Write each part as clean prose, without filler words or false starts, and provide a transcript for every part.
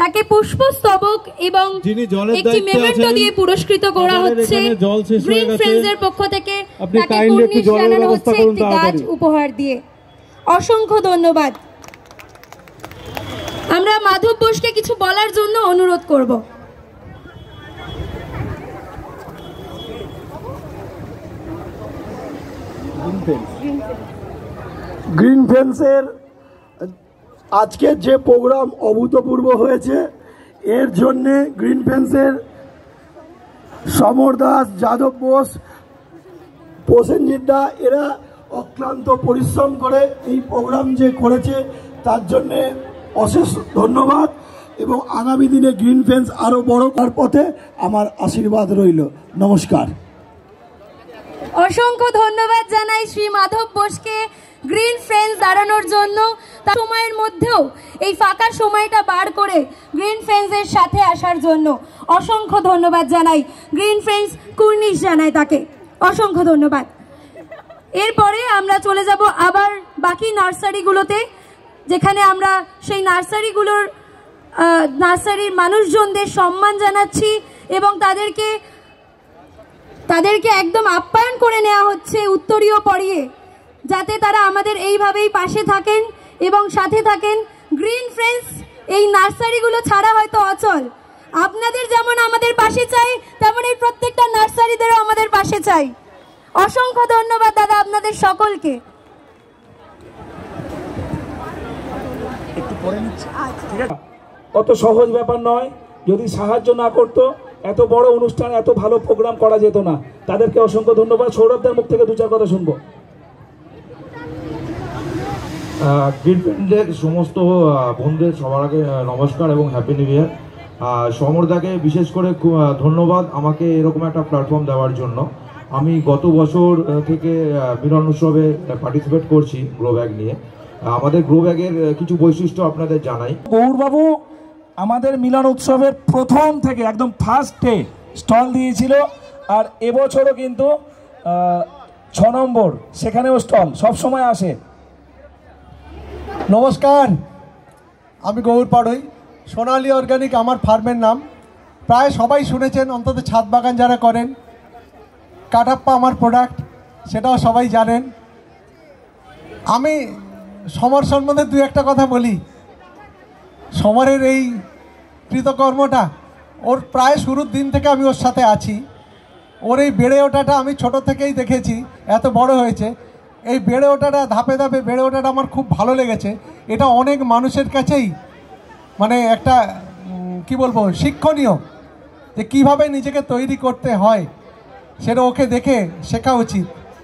তাকে পুষ্পস্তবক এবং একটি মেমেন্টো দিয়ে পুরস্কৃত করা হচ্ছে। গ্রিন ফ্রেন্ডসের পক্ষ থেকে তাকে কুর্নিশ জানানো হচ্ছে একটি গাছ উপহার দিয়ে। অসংখ্য ধন্যবাদ। আমরা মাধব বোসকে কিছু বলার জন্য অনুরোধ করব। গ্রিন ফ্রেন্ডসের আজকের যে প্রোগ্রাম অভূতপূর্ব হয়েছে, এর জন্যে গ্রিন ফ্রেন্ডসের সমর দাস, যাদব বোস, প্রসেনজিৎ দা এরা অক্লান্ত পরিশ্রম করে এই প্রোগ্রাম যে করেছে তার জন্যে অশেষ ধন্যবাদ। এবং আগামী দিনে গ্রিন ফ্রেন্ডস আরও বড় করার পথে আমার আশীর্বাদ রইল। নমস্কার। অসংখ্য ধন্যবাদ জানাই শ্রী মাধব বোসকে গ্রিন ফ্রেন্ডস দাঁড়ানোর জন্য। তার সময়ের মধ্যেও এই ফাঁকা সময়টা বার করে গ্রিন ফ্রেন্ডসের সাথে আসার জন্য অসংখ্য ধন্যবাদ জানাই। গ্রিন ফ্রেন্ডস কুর্নিশ জানাই তাকে। অসংখ্য ধন্যবাদ। এরপরে আমরা চলে যাব আবার বাকি নার্সারিগুলোতে, যেখানে আমরা সেই নার্সারির মানুষজনদের সম্মান জানাচ্ছি এবং তাদেরকে একদম আপ্যায়ন করে নেওয়া হচ্ছে উত্তরীয় পরিয়ে, যাতে তারা আমাদের এইভাবেই পাশে থাকেন এবং সাথে থাকেন। গ্রিন ফ্রেন্ডস এই নার্সারিগুলো ছাড়া হয়তো অচল। আপনাদের যেমন আমাদের পাশে চাই, তেমন এই প্রত্যেকটা নার্সারিদেরও আমাদের পাশে চাই। অসংখ্য ধন্যবাদ দাদা আপনাদের সকলকে। কত সহজ ব্যাপার নয়, যদি সাহায্য না করতো এত বড় অনুষ্ঠান, এত ভালো প্রোগ্রাম করা যেত না। তাদেরকে অসংখ্য ধন্যবাদ। সৌরভদের মুখ থেকে দু চার কথা শুনবো। গ্রিন ফ্রেন্ডের সমস্ত বন্ধুদের সবার আগে নমস্কার এবং হ্যাপি নিউ ইয়ার। সমরদাকে বিশেষ করে ধন্যবাদ আমাকে এরকম একটা প্ল্যাটফর্ম দেওয়ার জন্য। আমি গত বছর থেকে মিলন উৎসবে পার্টিসিপেট করছি গ্রো ব্যাগ নিয়ে। আমাদের গ্রো ব্যাগের কিছু বৈশিষ্ট্য আপনাদের জানাই। গৌরবাবু আমাদের মিলন উৎসবের প্রথম থেকে একদম ফার্স্টে স্টল দিয়েছিল, আর এবছরও কিন্তু 6 নম্বর সেখানেও স্টল সব সময় আসে। নমস্কার, আমি গৌর পাড়ই। সোনালী অর্গানিক আমার ফার্মের নাম। প্রায় সবাই শুনেছেন, অন্তত ছাদ বাগান যারা করেন। কাটাপ্পা আমার প্রোডাক্ট, সেটাও সবাই জানেন। আমি সমর সম্বন্ধে দু একটা কথা বলি। সমরের এই কৃতকর্মটা, ওর প্রায় শুরুর দিন থেকে আমি ওর সাথে আছি। ওর এই বেড়ে ওঠাটা আমি ছোট থেকেই দেখেছি, এত বড় হয়েছে। এই বেড়ে ওঠাটা, ধাপে ধাপে বেড়ে ওঠাটা আমার খুব ভালো লেগেছে। এটা অনেক মানুষের কাছেই মানে একটা কি বলবো, শিক্ষণীয়, যে কিভাবে নিজেকে তৈরি করতে হয়, সেটা ওকে দেখে শেখা উচিত।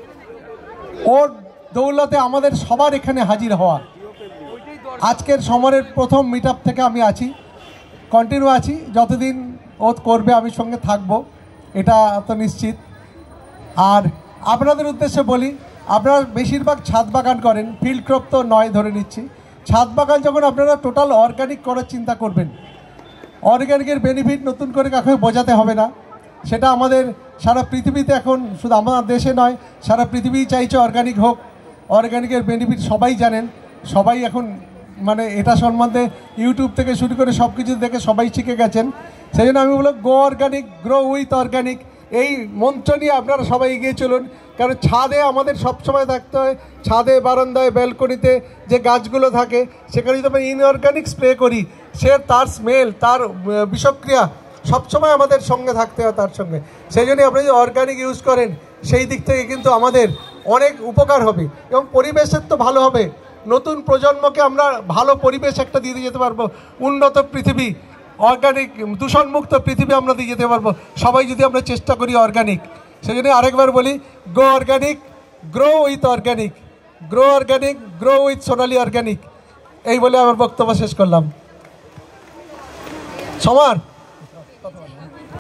ওর দৌলতে আমাদের সবার এখানে হাজির হওয়া। আজকের সমরের প্রথম মিট আপ থেকে আমি আছি, কন্টিনিউ আছি। যতদিন ও করবে আমি সঙ্গে থাকব, এটা তো নিশ্চিত। আর আপনাদের উদ্দেশ্যে বলি, আপনারা বেশিরভাগ ছাদ বাগান করেন, ফিল্ড ক্রপ তো নয় ধরে নিচ্ছি। ছাদ বাগান যখন আপনারা টোটাল অর্গানিক করার চিন্তা করবেন, অর্গানিকের বেনিফিট নতুন করে কাউকে বোঝাতে হবে না। সেটা আমাদের সারা পৃথিবীতে এখন, শুধু আমাদের দেশে নয়, সারা পৃথিবী চাইছে অর্গানিক হোক। অর্গানিকের বেনিফিট সবাই জানেন, সবাই এখন মানে এটা সম্বন্ধে ইউটিউব থেকে শুরু করে সব কিছু দেখে সবাই শিখে গেছেন। সেই জন্য আমি বলব, go organic, grow with organic, এই মন্ত্র নিয়ে আপনারা সবাই এগিয়ে চলুন। কারণ ছাদে আমাদের সবসময় থাকতে হয়, ছাদে, বারান্দায়, ব্যালকনিতে যে গাছগুলো থাকে, সেখানে যদি আমরা ইনঅর্গানিক স্প্রে করি, তার স্মেল, তার বিষক্রিয়া সবসময় আমাদের সঙ্গে থাকতে হয় তার সঙ্গে। সেই জন্যই আপনি যদি অর্গানিক ইউজ করেন, সেই দিক থেকে কিন্তু আমাদের অনেক উপকার হবে এবং পরিবেশের তো ভালো হবে। নতুন প্রজন্মকে আমরা ভালো পরিবেশ একটা দিয়ে যেতে পারবো, উন্নত পৃথিবী, অর্গানিক দূষণমুক্ত পৃথিবী আমরা দিয়ে যেতে পারবো, সবাই যদি আমরা চেষ্টা করি অর্গানিক। সেই জন্য আরেকবার বলি, go organic, grow with organic, grow organic, grow with Sonali organic. এই বলে আমার বক্তব্য শেষ করলাম। সমান।